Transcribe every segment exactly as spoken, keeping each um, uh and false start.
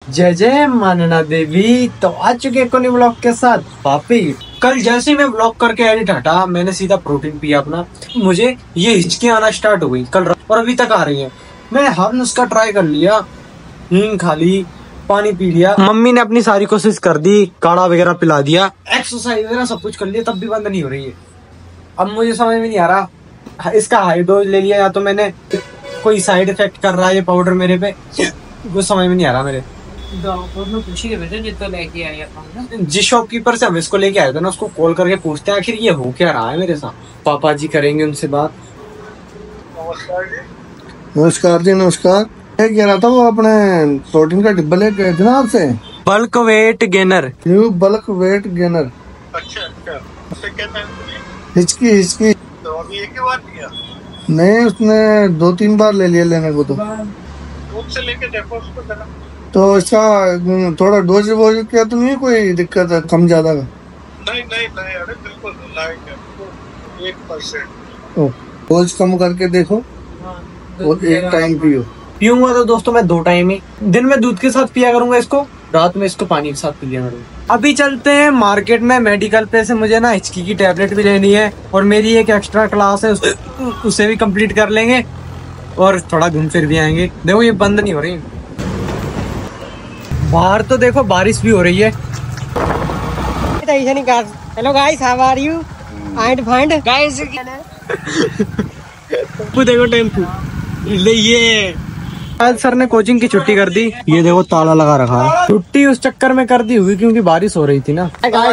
जय जय मानना देवी। तो आ चुके कोनी ब्लॉग के साथ पापी। कल जैसे मैं ब्लॉग करके एडिट हटा, मैंने सीधा प्रोटीन पिया अपना। मुझे ये हिचकी आना स्टार्ट हो गई कल और अभी तक आ रही है। मैं हर नुस्खा ट्राई कर लिया, हींग खा ली, पानी पी लिया, मम्मी ने अपनी सारी कोशिश कर दी, काढ़ा वगैरह पिला दिया, एक्सरसाइज वगैरह सब कुछ कर लिया, तब भी बंद नहीं हो रही है। अब मुझे समझ में नहीं आ रहा, इसका हाई डोज ले लिया या तो मैंने कोई साइड इफेक्ट कर रहा है ये पाउडर मेरे पे, कुछ समझ में नहीं आ रहा मेरे। लेके आया था जिस शॉपकीपर से हम इसको लेके आए थे ना, उसको कॉल करके पूछते हैं आखिर ये हो क्या रहा है मेरे साथ। पापा जी करेंगे उनसे बात। नमस्कार जी, नमस्कार। मैं कह रहा था वो अपने प्रोटीन का डिब्बा लेके गए थे ना आपसे, bulk weight gainer. New bulk weight gainer. अच्छा अच्छा, उससे क्या था? हिचकी हिचकी तो अभी एक ही बार लिया? नहीं, उसने दो तीन बार ले लिया लेने को। तो दूध से लेके देखो उसको जरा। तो इसका थोड़ा डोज वोज क्या तो नहीं कोई दिक्कत है कम ज्यादा का? नहीं नहीं नहीं, अरे बिल्कुल लाइक एक परसेंट। डोज कम करके देखो और एक टाइम पियो। पीऊंगा तो दोस्तों मैं दो टाइम ही, दिन में दूध के साथ पिया करूंगा इसको, रात में इसको पानी के साथ पी लिया करूंगा। अभी चलते हैं मार्केट में मेडिकल पे से, मुझे ना हिचकी की टैबलेट भी लेनी है और मेरी एक एक्स्ट्रा क्लास है, उस, उसे भी कंप्लीट कर लेंगे और थोड़ा घूम फिर भी आएंगे। देखो ये बंद नहीं हो रही, बाहर तो देखो बारिश भी हो रही है। Hello guys, how are you? Find find guys. देखो टेम्पू ले, ये आज सर ने कोचिंग की छुट्टी कर दी। ये देखो ताला लगा रखा है, छुट्टी उस चक्कर में कर दी हुई क्योंकि बारिश हो रही थी ना।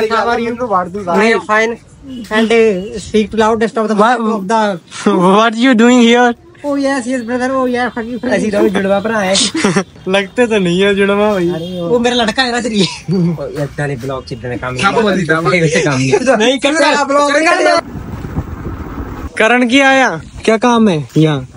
Fine and speak loudest of the what you doing here? Oh yes yes brother, oh यार फकिंग ऐसी रहो जुड़वा पर है। लगते तो नहीं है जुड़वा भाई। वो मेरा लड़का है ना तेरी। इतना नहीं ब्लॉग चिपने काम नहीं वैसे काम नहीं करता ब्लॉग। करण की आया क्या काम है यहाँ?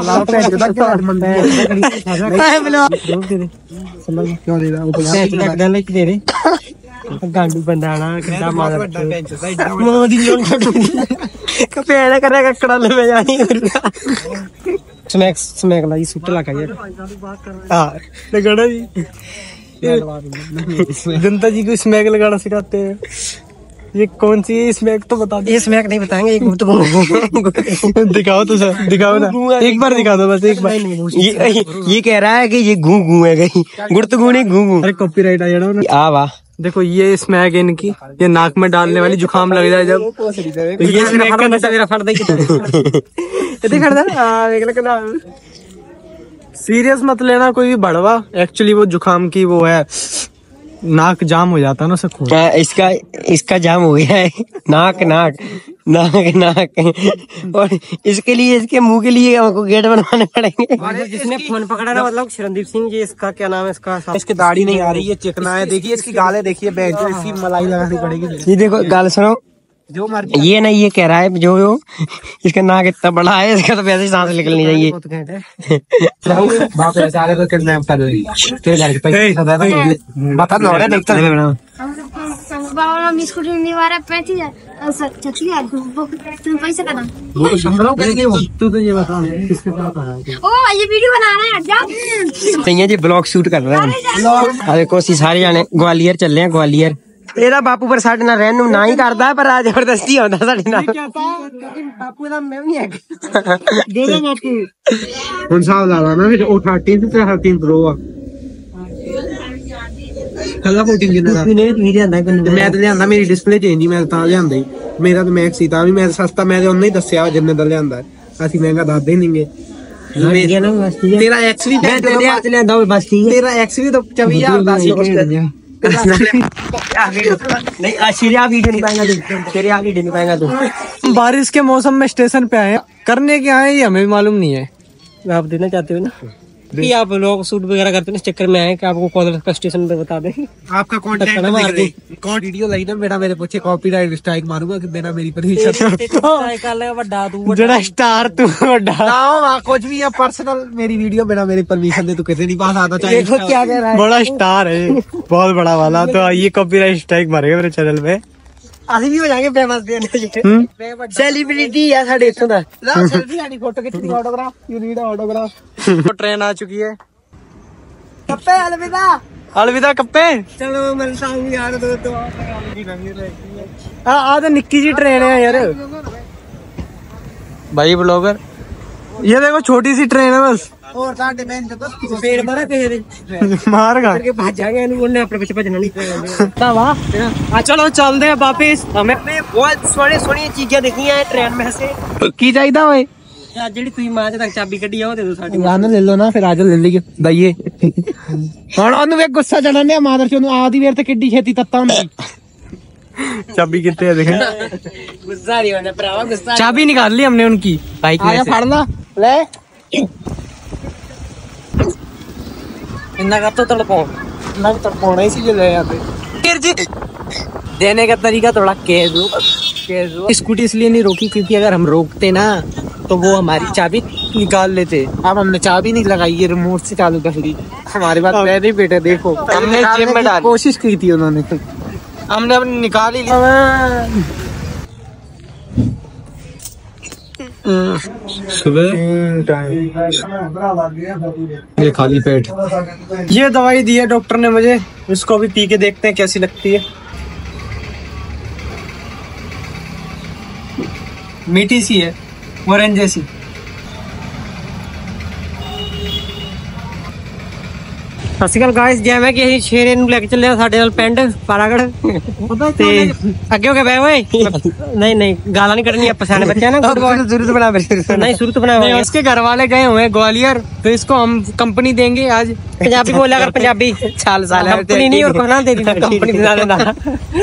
गांडू बंदाना कितना मार मोदी कपेड़ा करे ककड़ा ले जानी स्मैक स्मैक लाई सुट लगा ये हां लगड़ा जी। जनता जी को स्मैक लगाना सिखाते हैं। ये कौन सी है स्मैक तो बता दो। ये स्मैक नहीं बताएंगे, ये गुप्त दिखाओ तो सर, दिखाओ ना एक बार, दिखा दो बस एक बार। ये ये कह रहा है कि ये घू घू है कहीं गुर्त घू नहीं घू घू। अरे कॉपीराइट आ जाना ना। आ वाह देखो ये स्मैक है इनकी, ये नाक में डालने वाली, जुकाम लग जाए जब तो ये स्मैक का नशा मेरा फट दे। सीरियस मत लेना कोई भी बड़वा, एक्चुअली वो जुकाम की वो है, नाक जाम हो जाता है ना उसे खून। इसका इसका जाम हो गया है, नाक नाक नाक नाक और इसके लिए इसके मुंह के लिए हमको गेट बनवाने पड़ेंगे। जिसने फोन पकड़ा ना मतलब शरणदीप सिंह जी, इसका क्या नाम है इसका? इसकी दाढ़ी नहीं आ रही है, चिकना है, देखिए इसकी गालें देखिए, बैंक इसकी मलाई लगानी पड़ेगी। ये देखो गाल सुनो, जो मर ये नहीं ये कह रहा है जो जो इसका नाक इतना बड़ा है, इसका तो वैसे ही सांस निकलनी चाहिए। जी ब्लॉग शूट कर रहे हैं। अरे कोशिश सारे जाने ग्वालियर चल रहे हैं, ग्वालियर। ਇਹਦਾ ਬਾਪੂ ਪਰ ਸਾਡੇ ਨਾਲ ਰਹਿਣ ਨੂੰ ਨਾ ਹੀ ਕਰਦਾ, ਪਰ ਆ ਜ਼ਬਰਦਸਤੀ ਆਉਂਦਾ ਸਾਡੇ ਨਾਲ। ਬਾਪੂ ਦਾ ਮੈਂ ਵੀ ਹੈਗਾ ਦੇ ਦੋ ਬਾਪੂ। ਹੁਣ ਸਾਹ ਲਾ ਲਾ ਨਾ, ਉਹ ਅਠਾਰਾਂ ਤੇ ਅਠਾਰਾਂ ਪ੍ਰੋ ਆ। ਕੱਲਾ ਫੋਰਟੀਨ ਕਿੰਨਾ ਦਾ? ਨਹੀਂ ਨਹੀਂ ਲਿਆਂਦਾ ਮੈਂ ਤਾਂ ਲਿਆਂਦਾ, ਮੇਰੀ ਡਿਸਪਲੇ ਚੇਂਜ ਹੀ ਮੈਂ ਤਾਂ ਲਿਆਂਦਾ ਹੀ। ਮੇਰਾ ਤਾਂ ਮੈਕਸ ਸੀ, ਤਾਂ ਵੀ ਮੈਂ ਸਸਤਾ ਮੈਂ ਤਾਂ ਉਹਨੇ ਹੀ ਦੱਸਿਆ ਜਿੰਨੇ ਦਾ ਲਿਆਂਦਾ। ਅਸੀਂ ਮਹਿੰਗਾ ਦੱਸਦੇ ਹੀ ਨਹੀਂਗੇ। ਤੇਰਾ ਐਕਸ ਵੀ ਲਿਆਂਦਾ ਬਸ ਠੀਕ ਹੈ। ਤੇਰਾ ਐਕਸ ਵੀ ਤਾਂ ਚੌਵੀ ਹਜ਼ਾਰ ਦਾ ਸੀ ਕੁਛ। नहीं तेरे आगे तेरे आगे नहीं पाएगा तू। बारिश के मौसम में स्टेशन पे आए, करने क्या है ये हमें मालूम नहीं है। आप देना चाहते हो ना कि आप लोग शूट वगैरह करते हैं, इस चक्कर में आए कि आपको कॉल का स्टेशन पे बता दें। आपका कॉन्टेक्ट मार दे, कौन वीडियो लाई ना मेरा मेरे पीछे कॉपीराइट स्ट्राइक मारूंगा कि बिना मेरी परमिशन। जड़ा स्टार तू बड़ा ना कुछ भी है पर्सनल, मेरी वीडियो बिना मेरी परमिशन दे तू किसी नहीं पास आता। चाहे देखो क्या कह रहा है, बड़ा स्टार है, बहुत बड़ा वाला। तो ये कॉपीराइट स्ट्राइक मारेगा मेरे चैनल पे। ਅਸੀਂ ਵੀ ਹੋ ਜਾਾਂਗੇ ਫੇਮਸ ਦੇ सेलिब्रिटी है साढ़े इत्थों दा। सेल्फी आनी फोटो खिंचनी, autograph, you need autograph. Train आ चुकी है। कप्पे अलविदा अलविदा कप्पे। चलो मिलता हूँ यार दो तो आ तो निक्की जी ट्रेन है यार भाई ब्लॉगर। ये देखो छोटी सी ट्रेन है बस। और पेड़ मारा कहीं मार गा करके भाग जाएंगे उन्होंने अपने पीछे भजना नहीं वाह। चलो चलते हैं वापिस। हमें बहुत सोनी सोनी चीजें देखी है ट्रेन में से। की चाहिए भाई ਜਿਹੜੀ ਤੁਸੀਂ ਮਾਂ ਤੇ ਤੱਕ ਚਾਬੀ ਕੱਢੀ ਆ ਉਹ ਦੇ ਦਿਓ ਸਾਡੀ। ਆਨ ਲੈ ਲਓ ਨਾ ਫਿਰ ਆਜੋ ਲੈ ਲਈਏ ਦਈਏ। ਹੁਣ ਉਹਨੂੰ ਵੇ ਗੁੱਸਾ ਚੜਨ ਡਿਆ ਮਾਦਰ ਚ ਉਹਨੂੰ ਆਦੀ ਵੇਰ ਤੇ ਕਿੱਡੀ ਛੇਤੀ ਤੱਤਾ ਹੁੰਦੀ। चाबी कितने है देखें। गुस्सा नहीं होना भरावा गुस्सा। चाबी निकाल ली हमने उनकी बाइक में से। फड़ ला ले इतना कर तो तड़पाओ ना तड़पाना इसीलिए ले आते। फिर जी देने का तरीका थोड़ा केजू केजू। स्कूटी इसलिए नहीं रोकी क्योंकि अगर हम रोकते ना तो वो हमारी चाबी निकाल लेते। अब हमने चाबी नहीं लगाई ये रिमोट से चालू कर ली। हमारे पास नहीं बेटे देखो हमने जेब में डाली कोशिश की थी उन्होंने हमने अपनी निकाल ही ली। सुबह ये खाली पेट ये दवाई दी है डॉक्टर ने मुझे। इसको भी पी के देखते हैं कैसी लगती है। मीठी सी है ऑरेंज जैसी। ਸਤਿ ਸ਼੍ਰੀ ਅਕਾਲ ਗਾਇਸ ਜਿਵੇਂ ਕਿ ਅਸੀਂ ਸ਼ੇਰੇ ਨੂੰ ਲੈ ਕੇ ਚੱਲੇ ਆ ਸਾਡੇ ਨਾਲ ਪਿੰਡ ਪਾਰਾਗੜ ਤੇ ਅੱਗੇ ਹੋ ਕੇ ਬੈ ਓਏ। नहीं नहीं गाला नहीं कटनी अब सियाने बच्चे हैं ना जरूरत बना नहीं शुरू तो बना नहीं उसके घर वाले गए हुए हैं ग्वालियर तो इसको हम कंपनी देंगे आज। पंजाबी बोला कर पंजाबी साल साल कंपनी नहीं और ना दे देना कंपनी बना देना।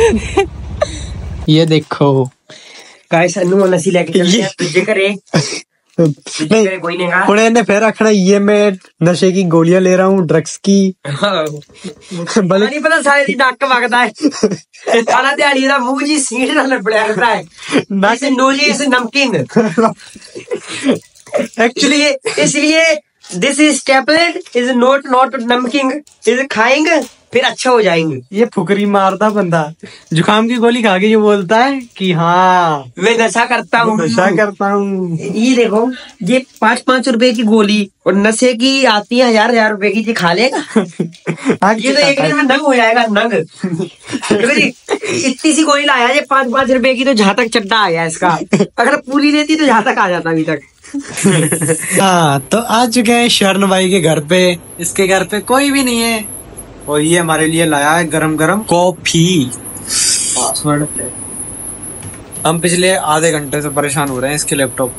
ये देखो गाइस अनु नसी लेके चलते हैं तुझे करे कोई नहीं उन्हें ने फिर रखना ये मैं नशे की गोलियां ले रहा हूँ ड्रग्स की। भले नहीं पता सारे दी नक वगदा है सारा दिहाड़ी दा मुंह जी सीट नाल लपड़िया करता है बस नोजी इज नमकीन एक्चुअली इसलिए this is tablet is not not नमकीन इज खाएंगे फिर अच्छा हो जाएंगे। ये फुकरी मारता बंदा जुकाम की गोली खा के ये बोलता है कि हाँ मैं नशा करता हूँ नशा करता हूँ। ये देखो ये पाँच पाँच रुपए की गोली और नशे की आती है हजार हजार रुपए की। ये खा लेगा ये तो एक दिन में नंग हो जाएगा नंग। इतनी सी गोली लाया ये पाँच पाँच रुपए की तो जहाँ तक चड्डा आ गया इसका। अगर पूरी रहती तो जहाँ तक आ जाता अभी तक। हाँ तो आ चुके हैं शरण भाई के घर पे। इसके घर पे कोई भी नहीं है और ये हमारे लिए लाया है गरम गरम कॉफी। हम पिछले आधे घंटे से परेशान हो रहे हैं इसके लैपटॉप।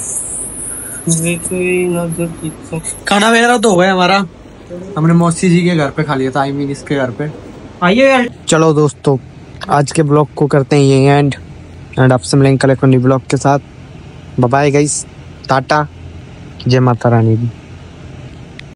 खाना वगैरह तो हो गया हमारा। हमने मौसी जी के घर पे खा लिया था आई मीन इसके घर पे। आइए चलो दोस्तों आज के ब्लॉग को करते हैं ये एंड एंड आपसे मिलेंगे कल एक ब्लॉग के साथ। बाय बाय गाइस टाटा जय माता रानी।